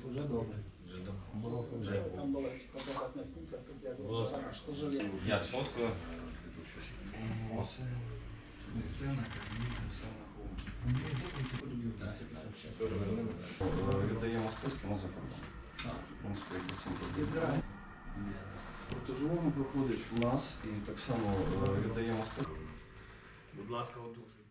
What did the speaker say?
Уже добре. Було вже. Там була фотограф на снімках, тут я Було був, к сожалению. Я сфоткаю. Сцена, кабінет, все Віддаємо списки на закордон. Ізраїль. Протезування проходить у нас і так само віддаємо списки. Будь ласка, одужуйте.